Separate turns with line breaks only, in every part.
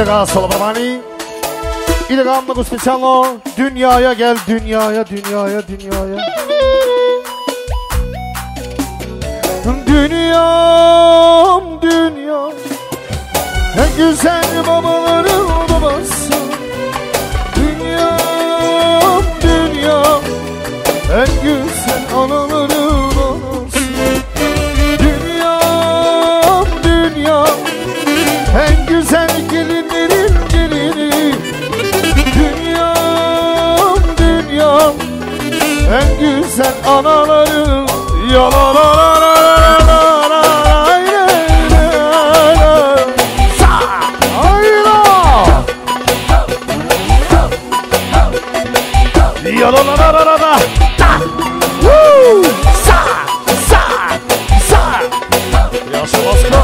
Idega Solomani. Idega много специално. Dünyaya gel, dünyaya, dünyaya, dünyaya. Dünyam, dünyam. En güzel babaların babası. Dünyam, dünyam. En güzel anaların anası. Dünyam, dünyam. En güzel gelinlerin gelini. Dünyam, dünyam. En güzel anaların yalalalara. Yalalalara. Woo! Sa, sa, sa. Yaşa baskı.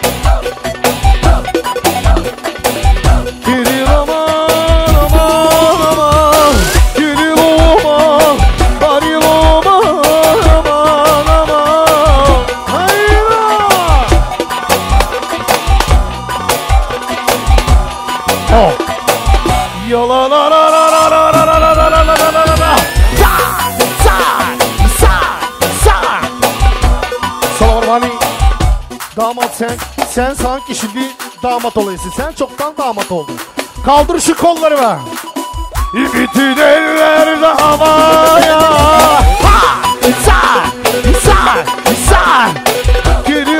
Geri aman, aman, aman. Geri aman, bari aman, aman, aman. Hayra. Oh. Yalalalara. Damat sen sanki şimdi damat olayısın. Sen çoktan damat oldun. Kaldır şu kolları be. Bütün eller de havaya. Ha! Sa! Sa! Sa! Geri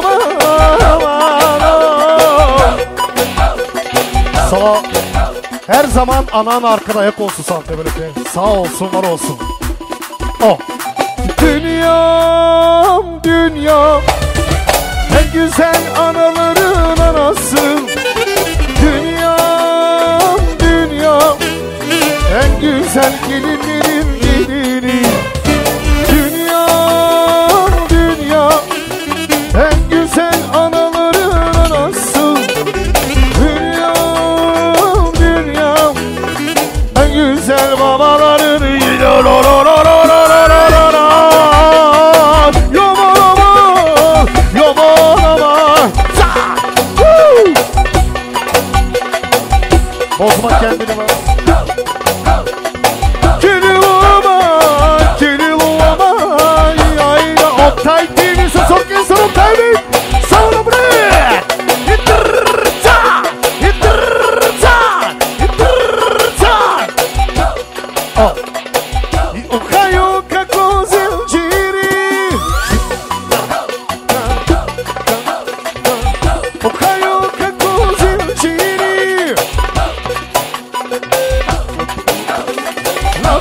Sağ. Her zaman anan arkada ayak olsun Sante böyle. Sağ olsun, var olsun. Oh. Dünyam, dünyam. En güzel anaların anası. Dünyam, dünyam. En güzel gelinlerin gelini. Dünyam, dünyam. En güzel anaların anası. Dünyam, dünyam. En güzel babaların bozma kendini var. Kiriluama, yayla Oktay TV, sok insan Oktay Bey. Sonra buraya. İttirca, ittirca, ittirca. Oh. Ukayo kako zinciri. Ukayo kako zinciri. La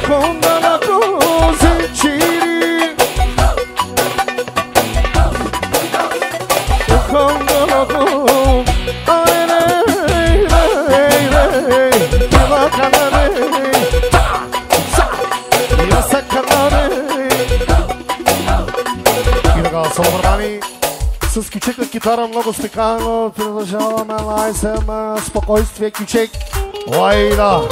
zinciri. La с кючек от гитара много спекано продължаваме лайсем спокойствие кючек. Лайда!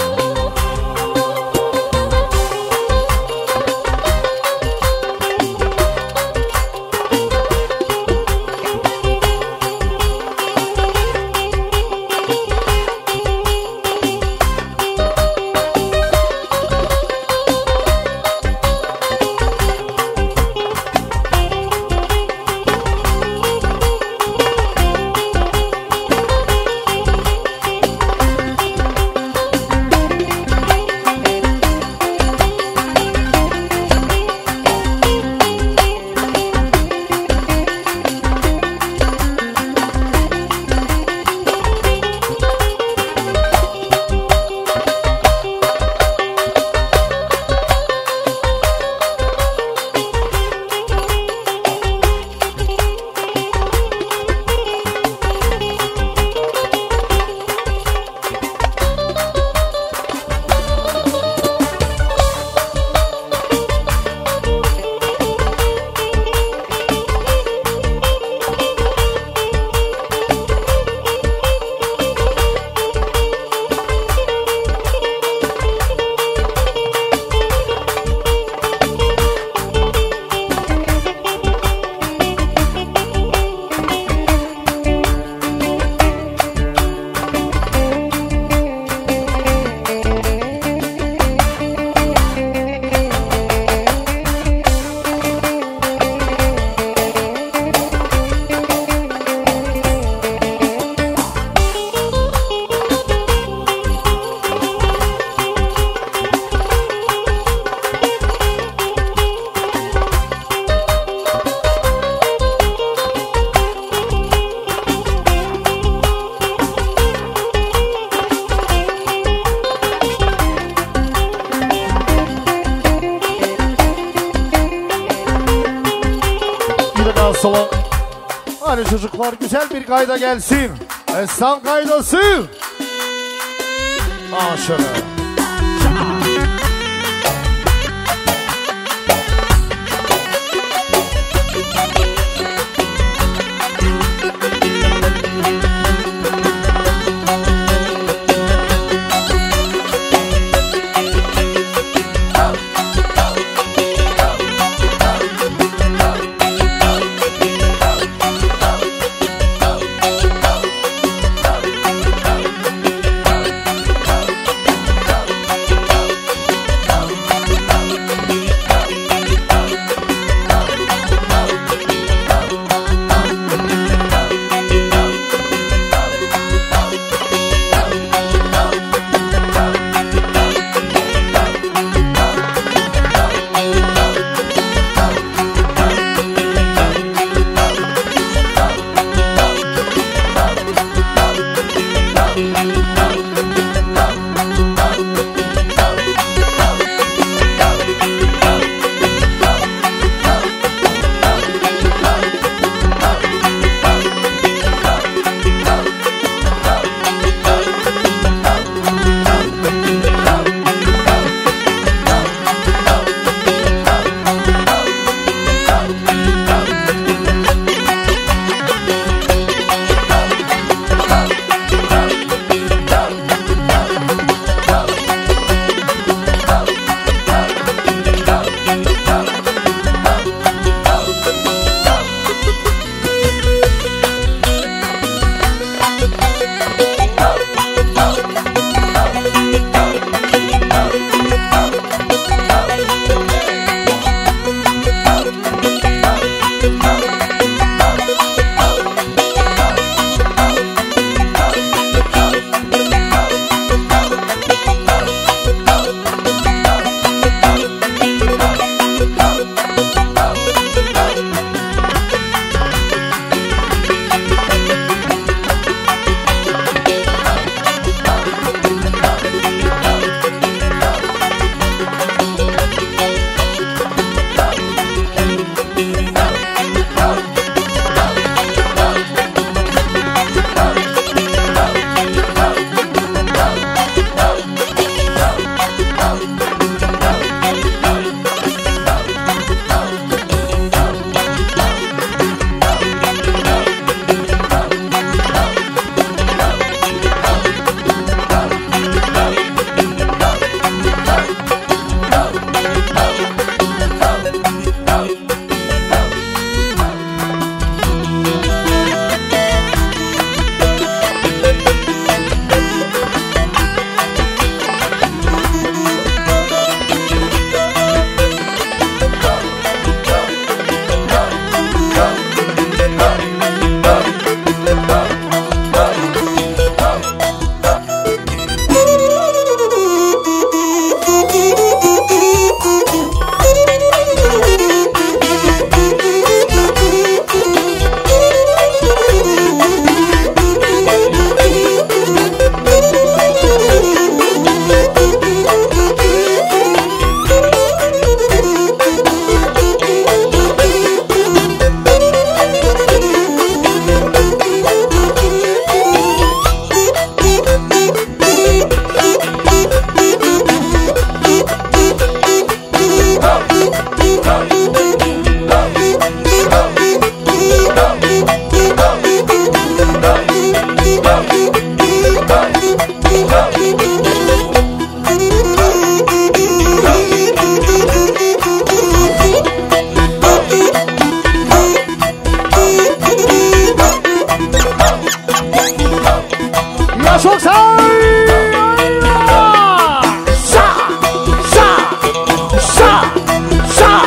solo. Hadi çocuklar güzel bir kayda gelsin. Essan kaydası. Şöyle. Şa!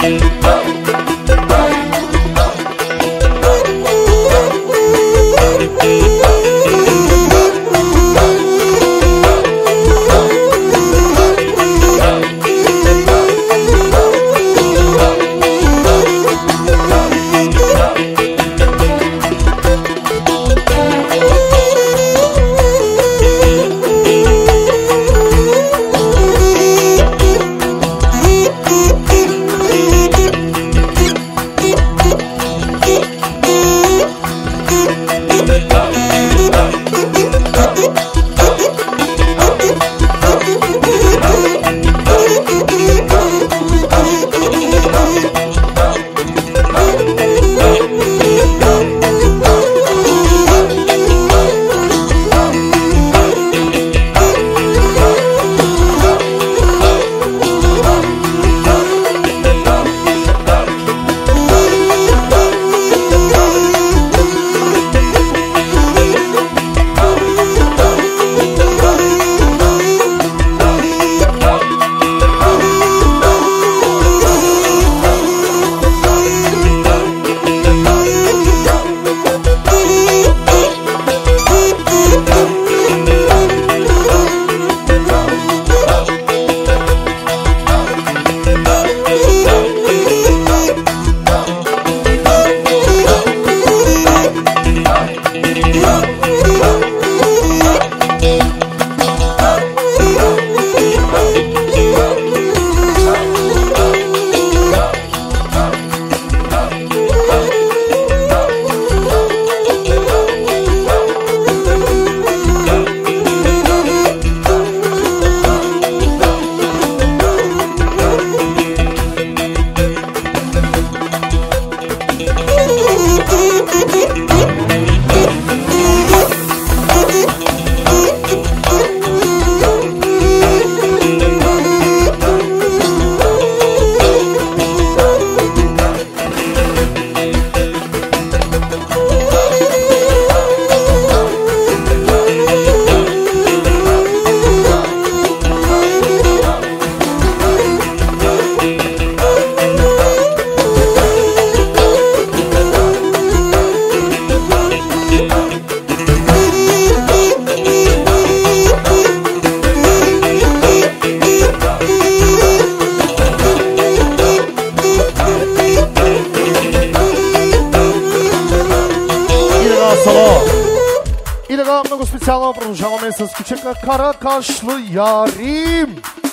Много специално продължаваме с кучека Кара kaşlı yarim.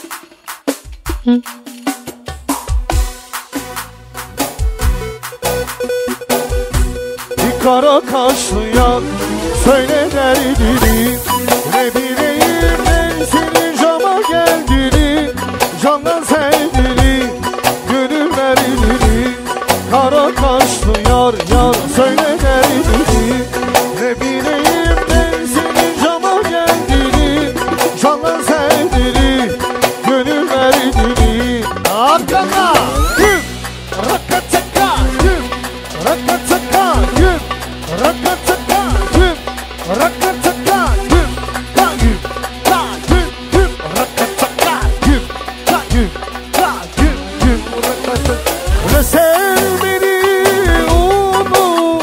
Bir kara kaşlı yar söyle derdini, ne bileyim ben senin cama geldiğini, candan sevdiğini, gönül verdiğini. Kara kaşlı yar yar söyle derdini, ne bileyim ben senin cama geldiğini, candan sevdiğini, gönül verdiğini. Arkana güm, rakataka güm, rakataka güm, rakataka güm, rakataka güm, ka güm, ka güm, güm, rakataka güm, ka güm, ka güm, güm, rakataka. Ve sev beni onu,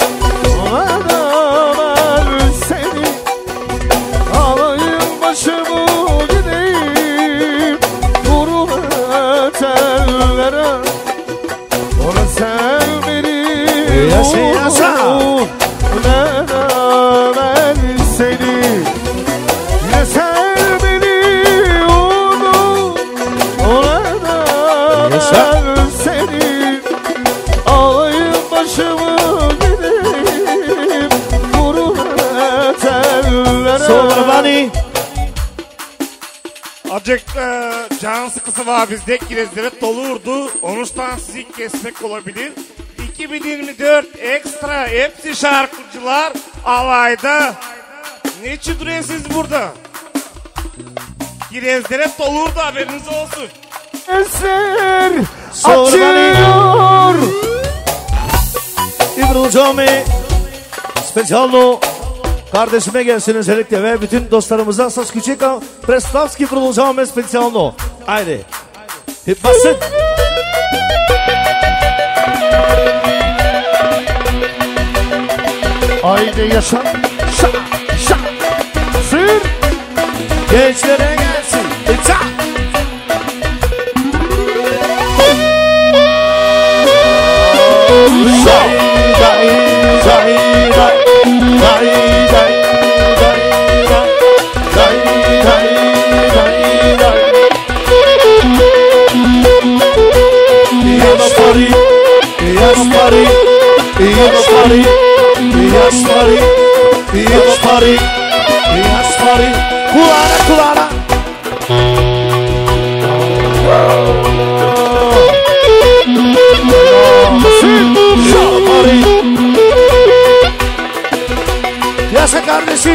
bana ver seni, alayım başımı gideyim kuru tellere. Ona sev beni onu, bana ver seni. Yine sev beni onu, bana ver seni, alayım başımı gideyim kuru tellere.
Soğurvani. Acık can sıkısı var bizde. Kirezleri dolurdu. Onuştan sizi kesmek olabilir. 2024 ekstra hepsi şarkıcılar alayda. Ne için duruyorsunuz burada? Kirezlere dolurdu, haberiniz olsun.
Eser
Soğurvani.
açıyor.
И продължаваме специално kardeşime gelsin özellikle ve bütün dostlarımıza с Кючека Преславски продължаваме специално. Айде, хит басет!
Haydi yaşa. Şa, şa. Sür.
Gençlere gelsin. Ça. Kulağına. Yaşa kardeşim.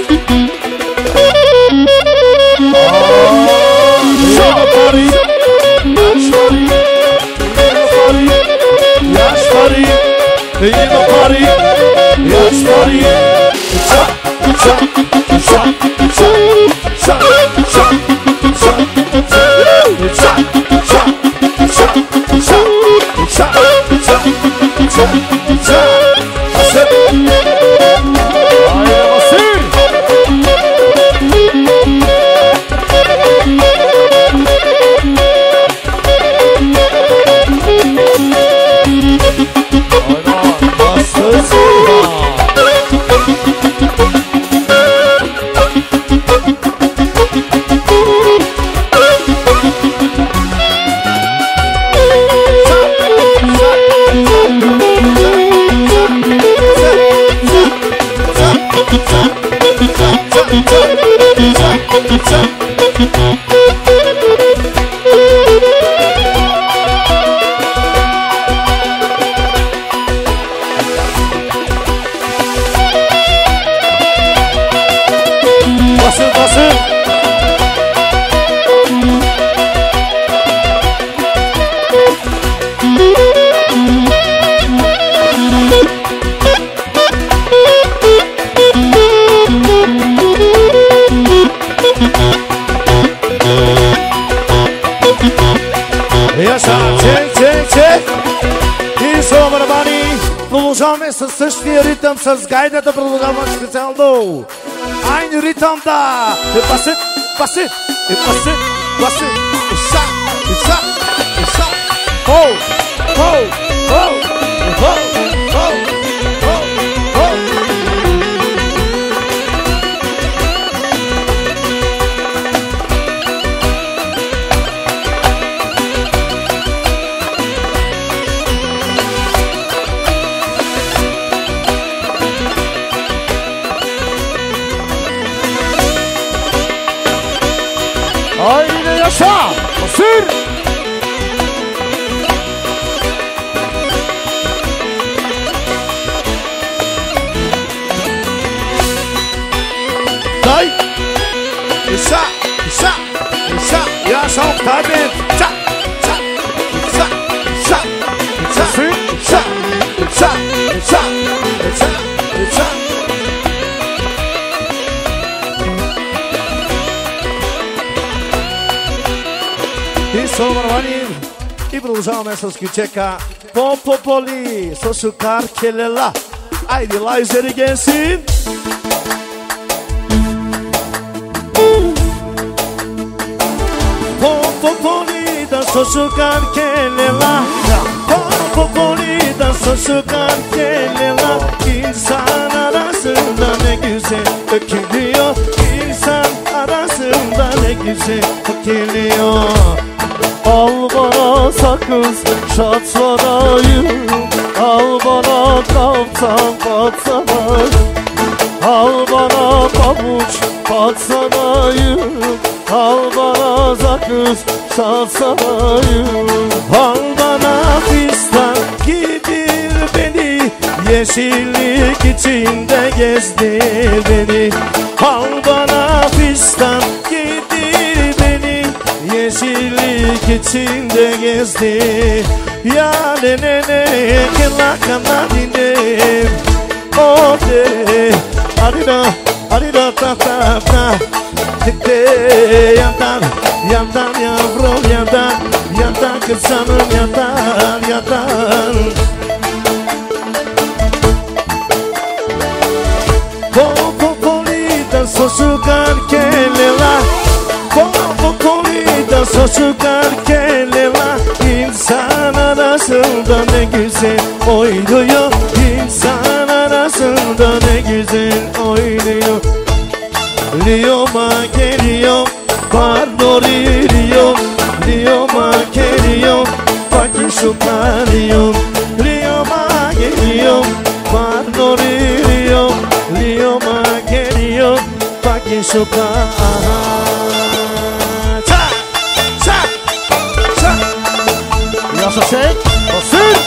Продължаваме със същия ритъм, с гайдата продължаваме специално. Айде ритъмда! Пасе! Иса! Хоу!
Haydi yaşa. Sür.
Day. İsa. Yaşa tabi. Ça.
Sür.
И продължаваме с кючека По-по-поли Со шукар келела Айде лайзери генсин По-по-поли Да со шукар келела По-по-поли Да со шукar келела İnsan arasında ne güzel dökülüyor İnsan arasında ne güzel dökülüyor Al bana sakız şat sarayım Al bana kaptan patsanayım Al bana pabuç patsanayım Al bana sakız şat sarayım Al bana fistan gidir beni Yeşillik içinde gezdir beni Al bana fistan gidir beni Yeşillik içinde gezdi Ya ne kela kanadinem O de arida ta ta ta Dikte yandan yavrum yandan kızanım yandan oynuyor. İnsan arasında ne güzel oynuyor. Lioma geliyor, pardon Rio. Lioma geliyor, bakın şu karıyor. Lioma geliyor, pardon Rio. Lioma geliyor, bakın şu karıyor.
Yaşasın. Basın.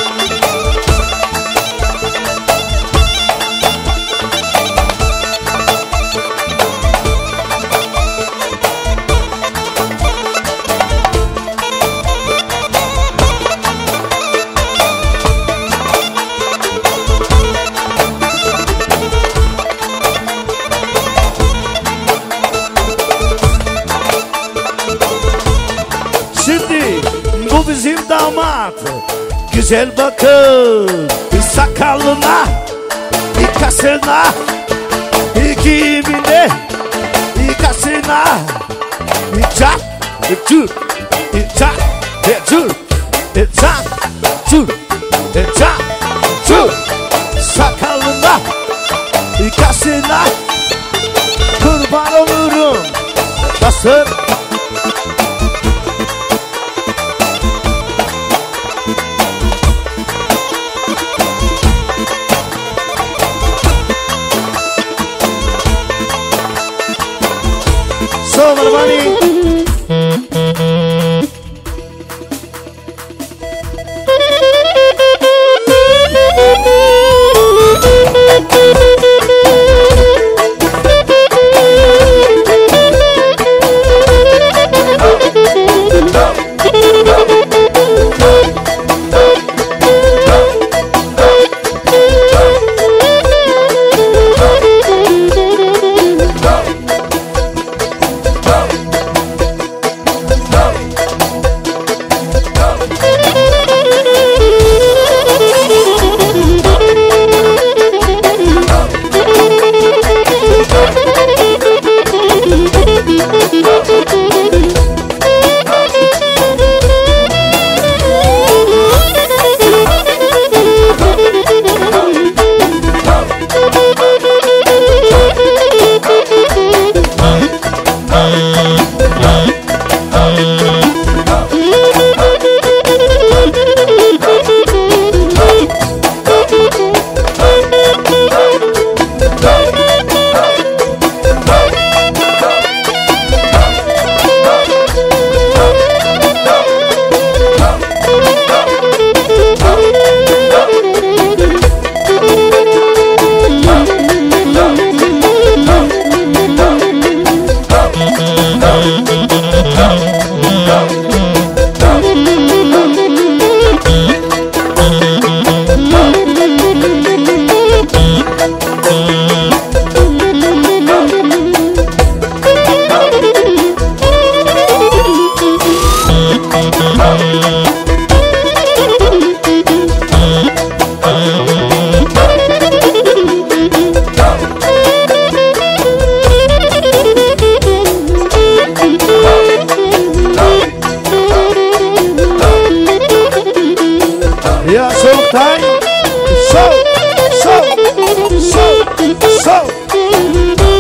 Şimdi bu bizim damat. Güzel bakın sakalına, ikasına, ikimine, ikasına. İçak, içur, içak, içur, içak, içur, içak, içur. Sakalına, ikasına, kurban olurum. Nasıl? So money. Yeah, so time. So.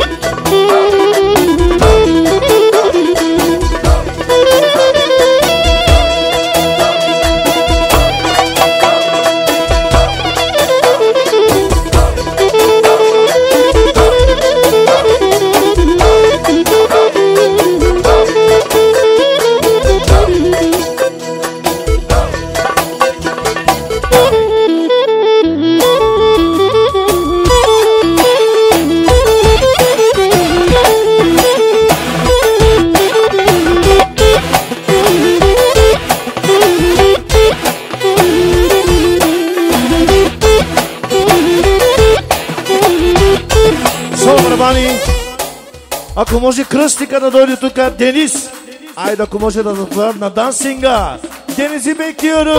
Ако може кръстника да дойде тук, Денис. Айде, ако може да заповядат на дансинга. Денис и Бекиро!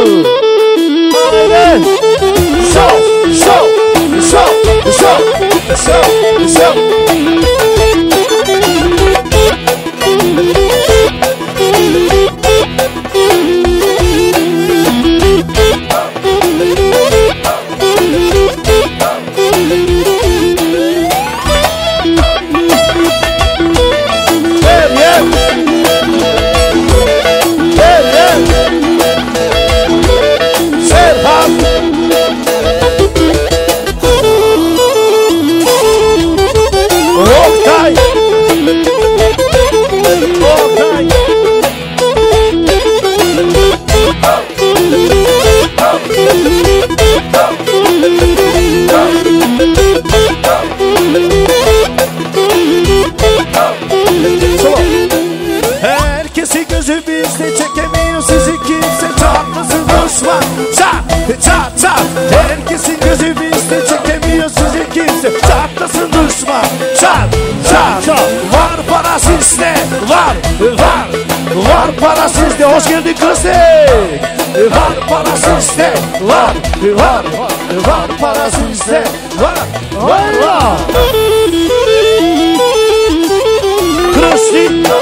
Айде! Шоу! Шоу! Шоу! Шоу! Шоу! Шоу! düşman. Çat çat çat. Herkesin gözü bizde, çekemiyor sizi kimse. Çatlasın düşman. Çat çat çat. Var para sizde. Var. Var para sizde. Hoş geldin klasik. Var para sizde. Var para sizde. Var. Klasik.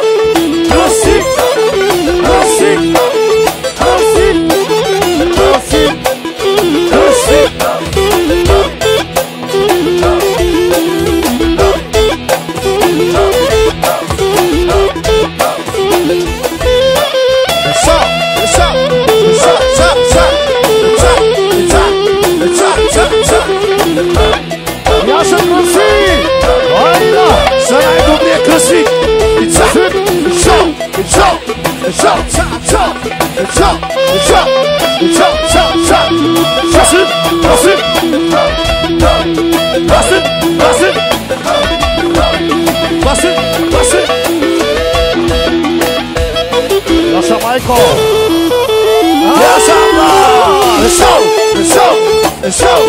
Basın.
Yaşa Michael.
Yaşamlar. Show.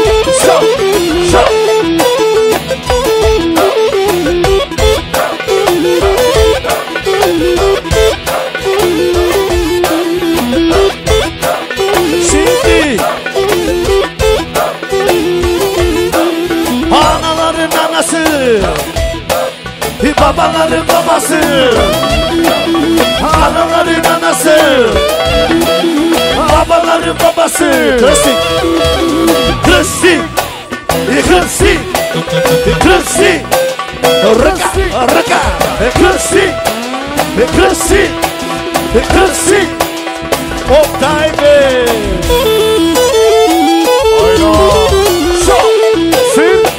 Şimdi anaların anası, babaların babası, anaların anası, babaların babası. Klasik. Raka. Klasik. Oktay Bey.
Hayda. Sil.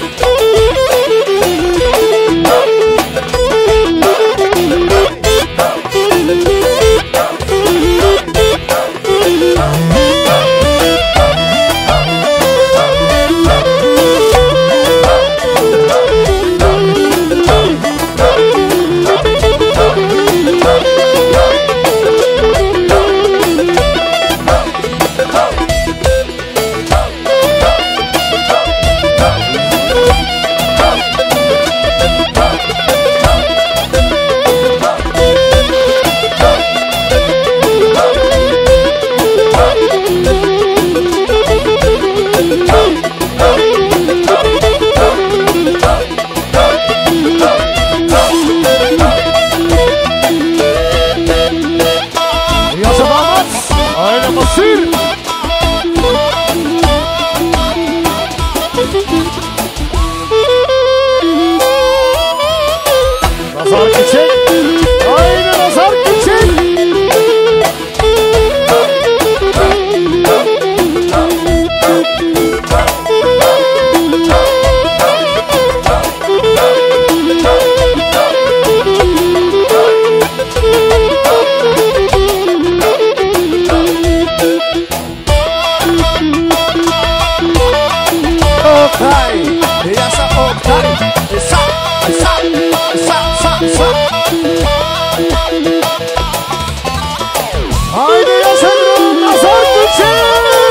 Nazar Küçük. Aynen Nazar Küçük.
Oktay. Yaşa Oktay.
Haydi yaşarım Nazar Küçük.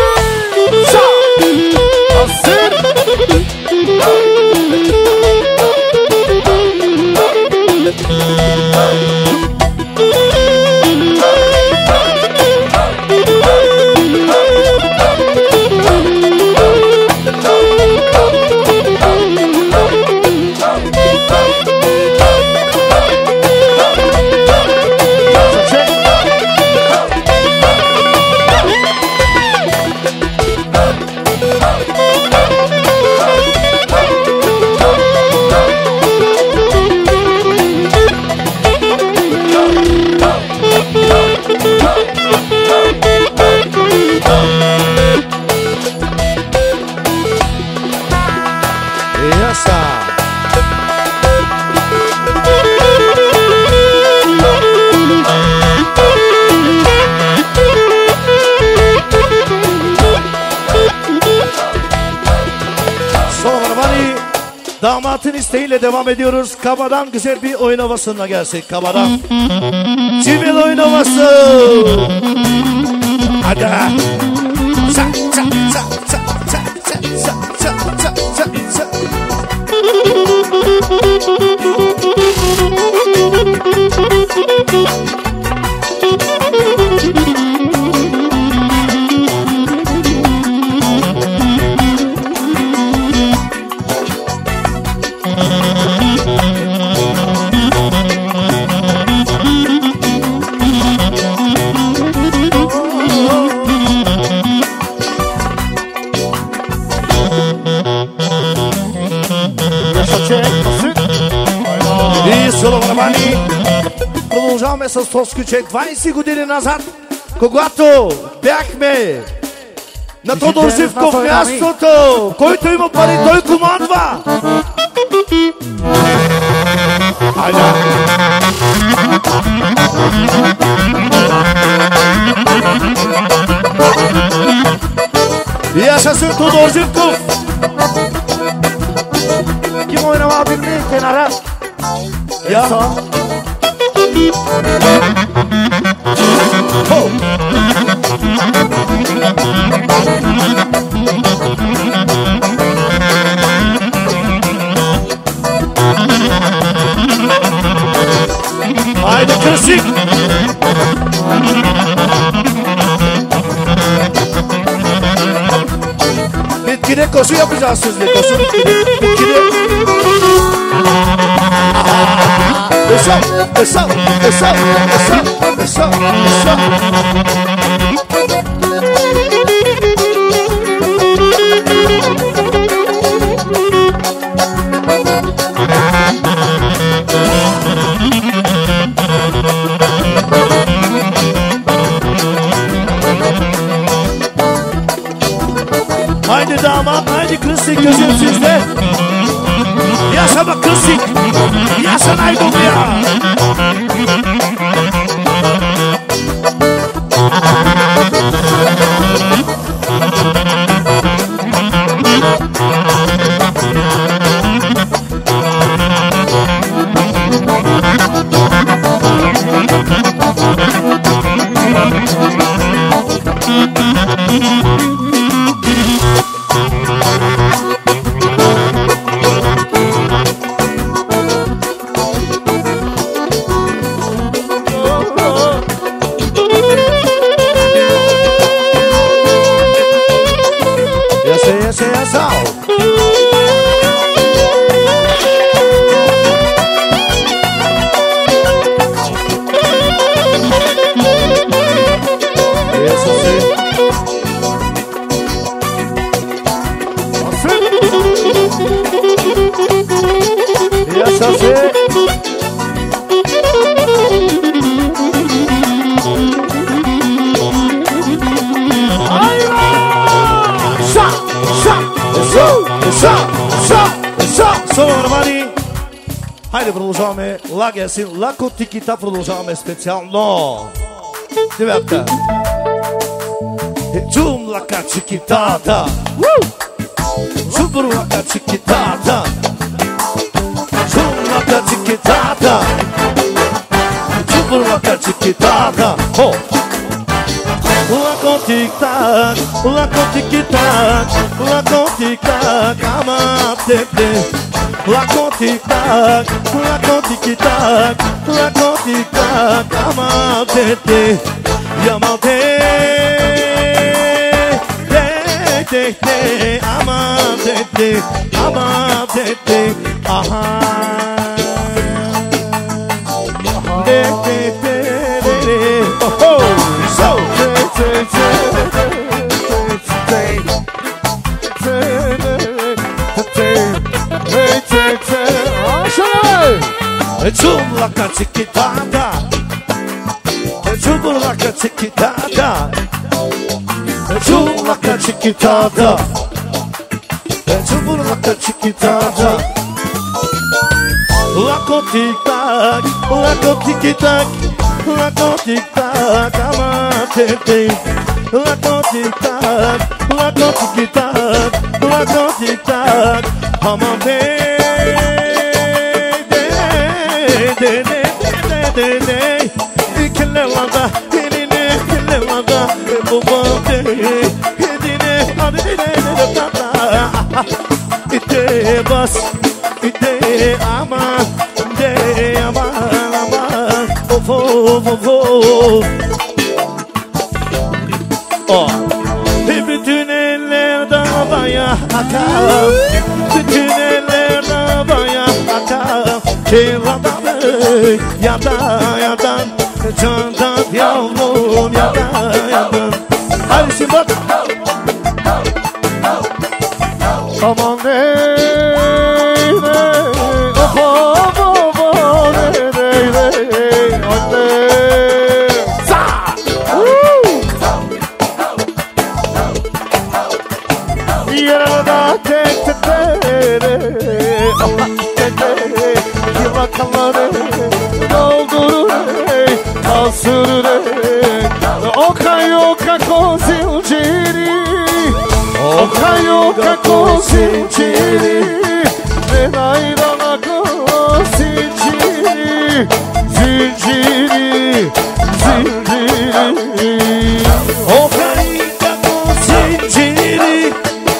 Hazır.
Damatın isteğiyle devam ediyoruz. Kabadan güzel bir oyun havasına gelsin. Kabadan. Civil oyun havası. Hadi. Продължаваме с Тоско, че 20 години назад, когато бяхме на Тодор Живков мястото, който има пари, той командва. Айде! И аз съм Тодор Живков.
Kim oynamabilir kenara?
Ya. Haydi klasik. Bitkide koşu yapacağız sizle. Koşu bitkide. Esam, esam, esam, esam, esam, esam. Haydi damat, haydi klasik gözüm sizde. Yaşa bak klasik. Yaşa Naydol ya. Хайде, продължаваме. Лагия си, лако тикита, продължаваме специално. Девятка. Чум лака чикитата. Супер лака чикитата. Чум лака чикитата. Супер лака чикитата. Хо! Лако тик-так, лако тик-так, лако тик-так, ама те-те. Lako tik-tak, lako tik-tak, lako tik-tak, ama te-te, yama te-te, ama te-te, aha. Te-te, oh, so, te-te. Chum laka chiquitata, chum laka chiquitata, chum laka chiquitata, chum laka chiquitata. Lako tic-tac, lako tic-tac, lako tic-tac, ama te-te. Lako tic-tac, lako tic-tac, lako tic-tac, ama te-te. İkilevada, elini ikilevada, bu bağdı, edin İde bas, ide aman, de aman aman, of of of of. Oh. Bütün eller davaya akar, bütün eller davaya akar. Kiradan yadan, candan yavrum yadan. Hadi şimdi bak.
Aman ey of aman ey anne. Yarada tek yılakanları doldurur asırır oka yoka kozilciri oka yoka kozilciri ben ayrana kozilciri zinciri
Oka yoka kozilciri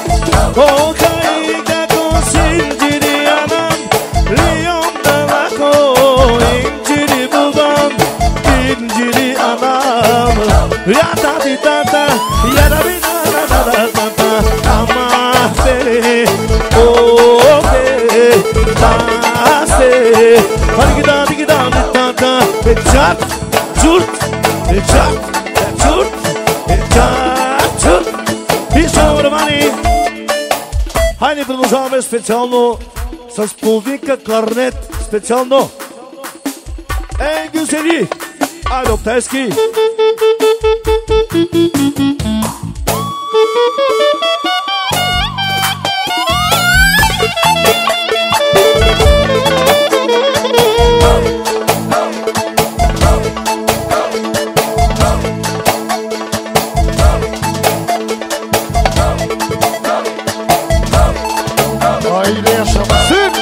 Okayga kosinciri anam Liyonda vako inciri babam inciri anam Yata di tata yada di tata ama seni oke tase Hadi gida di tata çat çurt çat çurt çat çurt Bir sonra mani Хайде продължаваме специално с половинка кларнет. Специално. Гюзели. Айде оптайски.
Aile yaşamasın.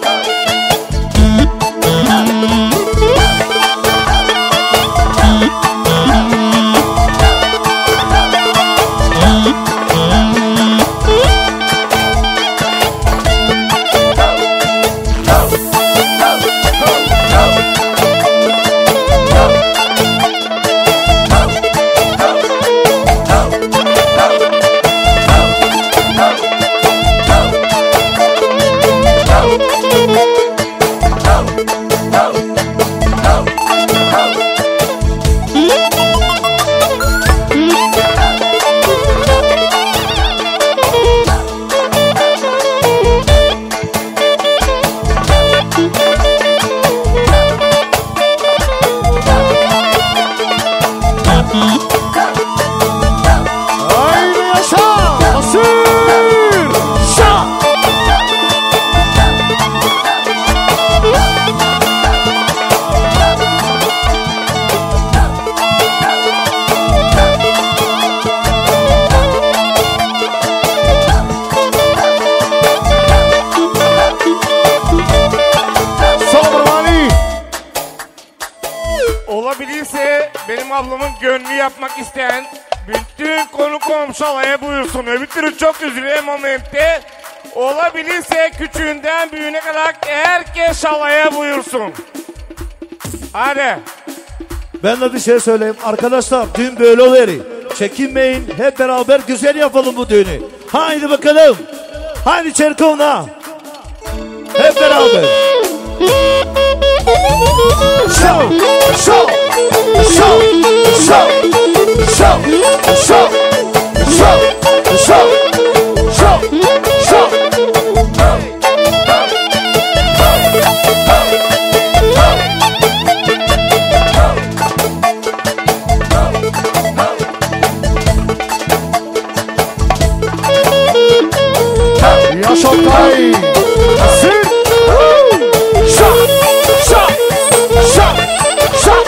Olabilirse benim ablamın gönlü yapmak isteyen bütün konu komşu alaya buyursun. Öbür çok üzülüyor momentte. Olabilirse küçüğünden büyüğüne kadar herkes alaya buyursun. Hadi.
Ben de bir şey söyleyeyim. Arkadaşlar düğün böyle oluyor. Çekinmeyin. Hep beraber güzel yapalım bu düğünü. Haydi bakalım. Haydi Çerkovna. Hep beraber. Show, show, show, show, show, show, show, show, show, show.
Yaş Oktay. Sil.
Şak, şak, şak, şak.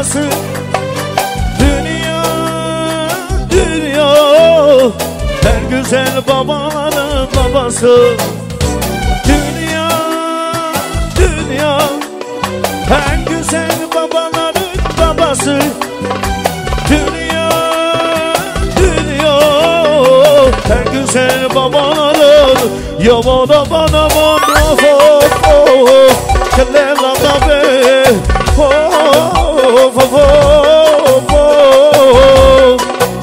babası. Dünya, dünya, her güzel babaların babası. Dünya, dünya, her güzel babaların babası. Dünya, dünya, her güzel babaların. Yaman aman aman of of of, kellela da be of of of of.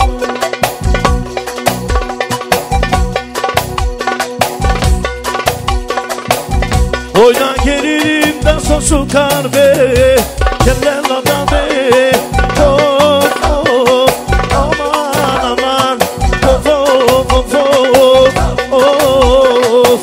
Oyna gelirimden sosu kar be, kellela da be of of, aman aman of of of of.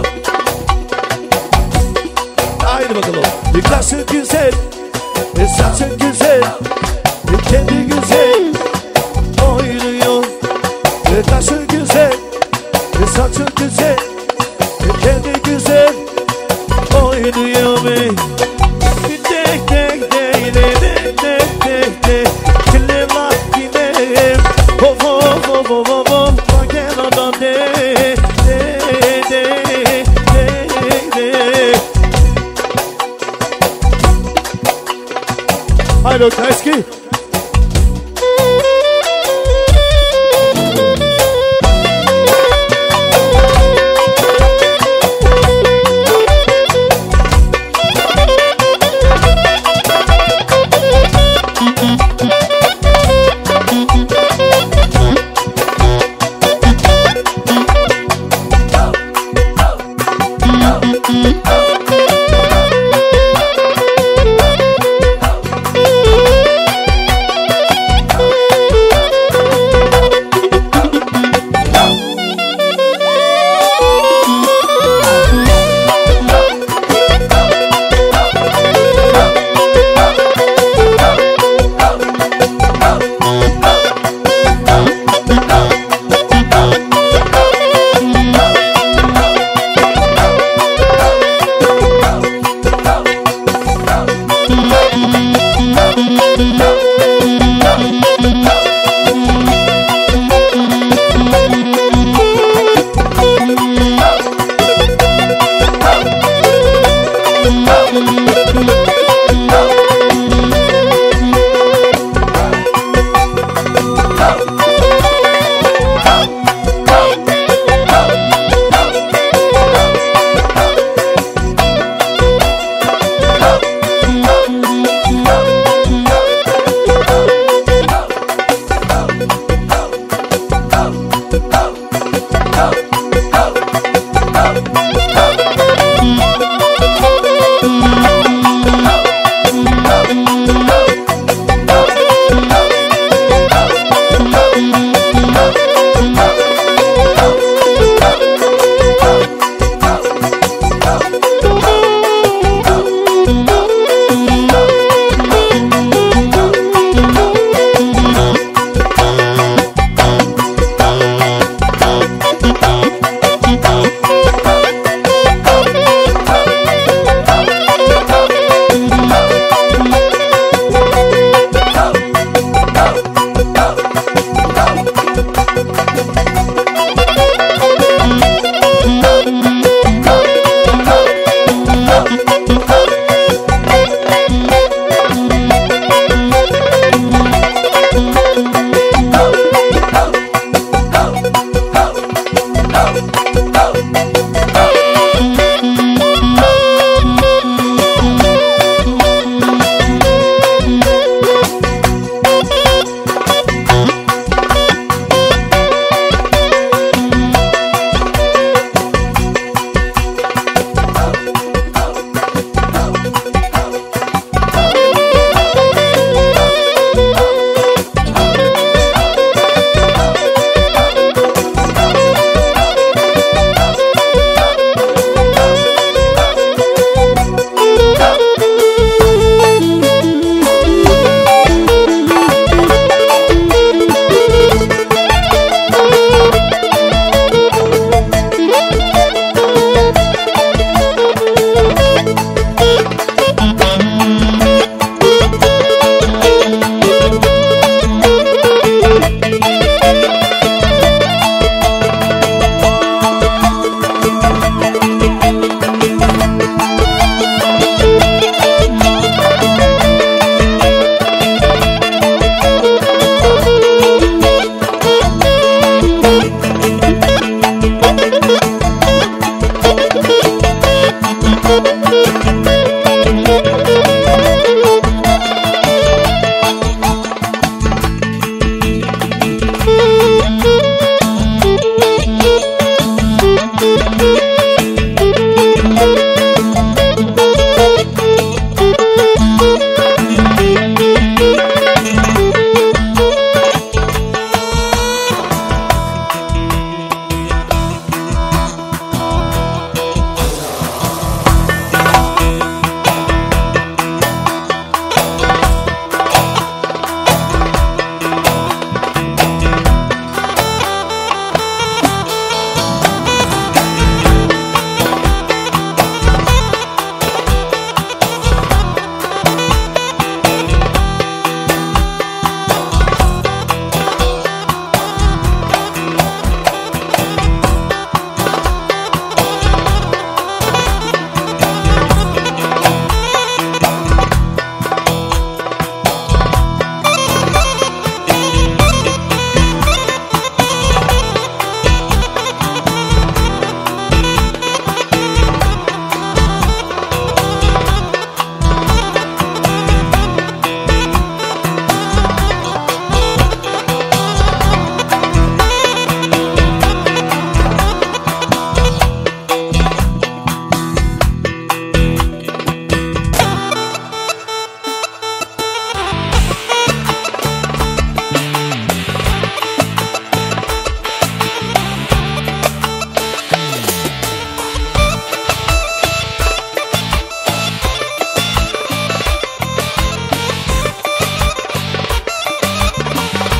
Haydi bakalım. Yıkası güzel, saçın güzel, kendi güzel oynuyor. Yıkası güzel, saçın güzel, kendi güzel oynuyor be. Tek tek tek tek tek tek tek kille mahkinem of of of of of of gel adam de de de de de. Haydi Tayski.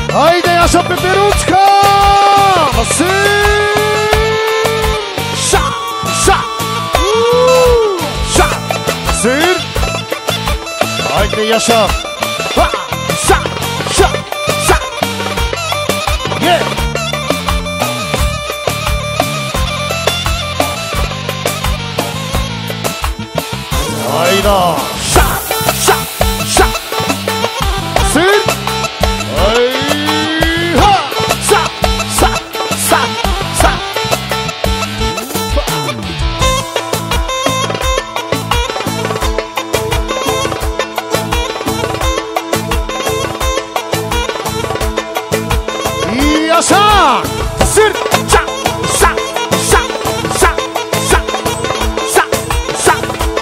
Haydi yaşa Peperuçka. Basın. Şa. Şa. Şa. Basın. Haydi yaşa. Ha. Şa. Şa. Şa. Yeah. Hayda. Şa. Şa. Şa. Basın. Ay. Ha. Şa. Şa. Şa. Şa. Yaşa! Sır! Şa! Şa! Şa! Şa! Şa! Şa! Şa!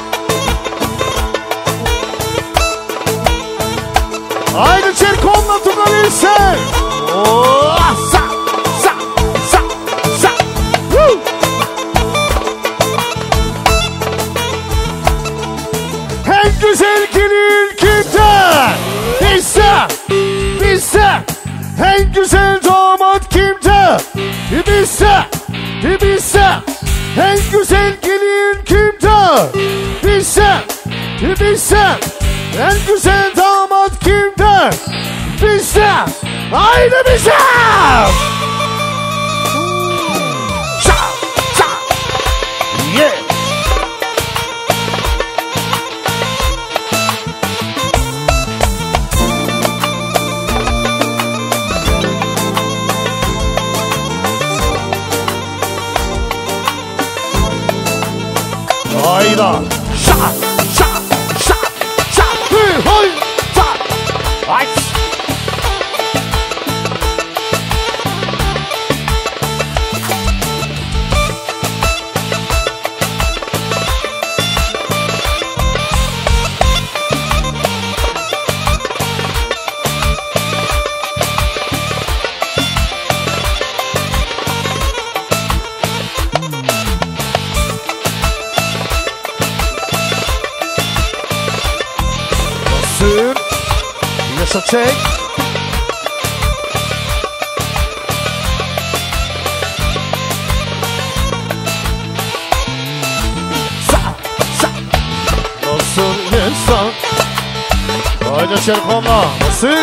Haydi Çerkon'la Tunalise! Oh! Şa! Şa! Şa! Şa! Woo! En güzel gelin kimde? Bizde! Bizde! En güzel damat kimde? Bizde! Bizde! En güzel gelin kimde? Bizde! Bizde! En güzel damat kimde? Bizde! Haydi bize! Çal! Çal! Yeah! Hayda! Şak! Şak! Şak! Şak! Hey! Şak! Ay! Basın. Yaşa çek. Sa. Sa. Basın. Yaşa. Haydi Çerkon'la. Basın.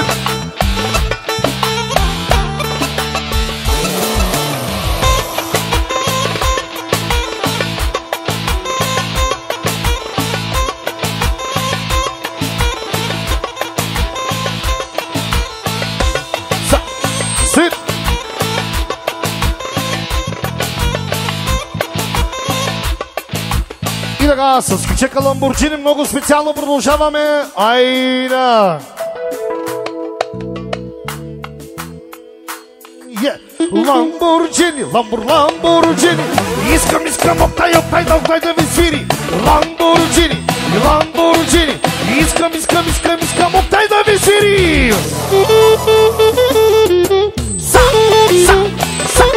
Sit. И така, с Кичека Ламборджини много специално продължаваме. Айда! Ламборджини, Ламборджини. Искам, оптай да ви свири. Ламборджини. Искам, оптай да ви свири. Са, са, са.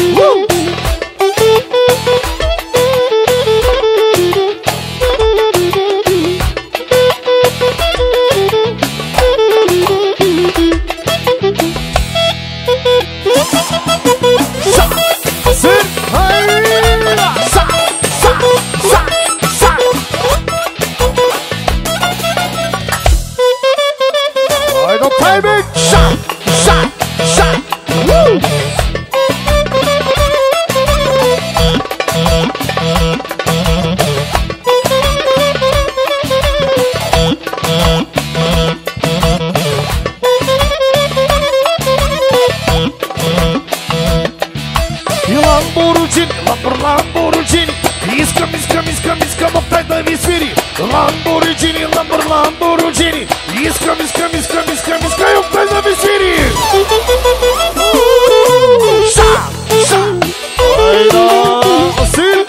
Timing! Shot! Shot! Shot! Woo! Lamborghini. Искам, оптай да ви свири. Lamborghini. Искам, оптай да ви свири. Ша. Айда, син.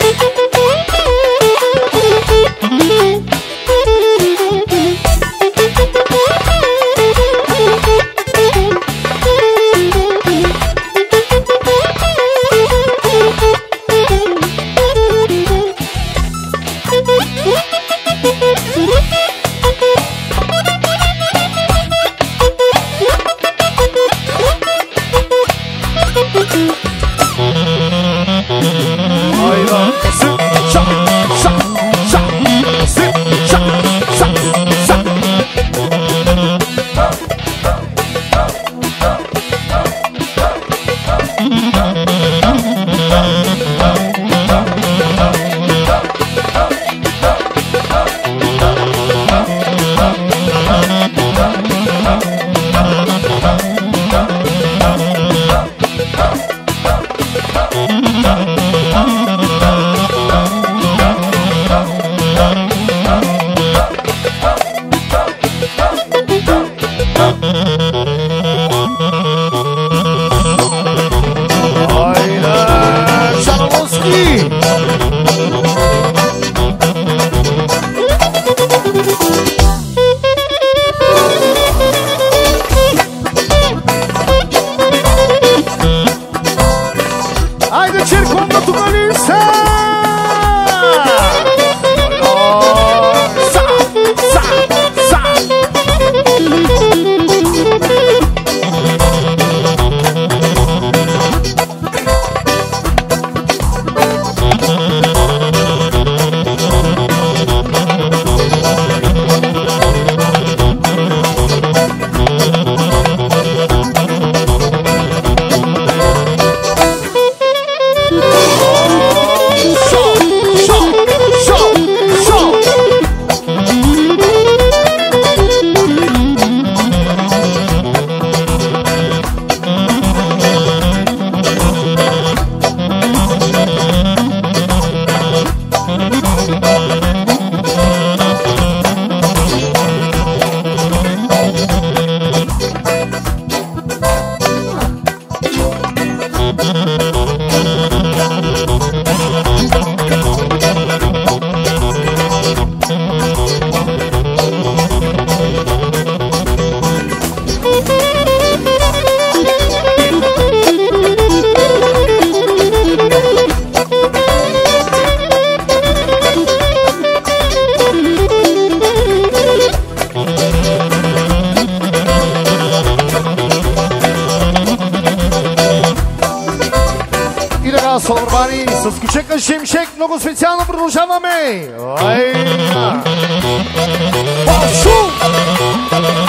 Соларбани с Кючека Шимшек много специално продължаваме. Ай! Пашу!